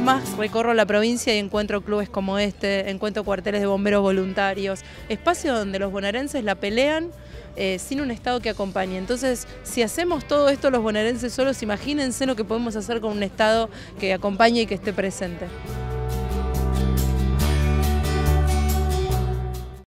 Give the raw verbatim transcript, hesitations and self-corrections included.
más recorro la provincia y encuentro clubes como este, encuentro cuarteles de bomberos voluntarios, espacios donde los bonaerenses la pelean eh, sin un Estado que acompañe. Entonces, si hacemos todo esto los bonaerenses solos, imagínense lo que podemos hacer con un Estado que acompañe y que esté presente.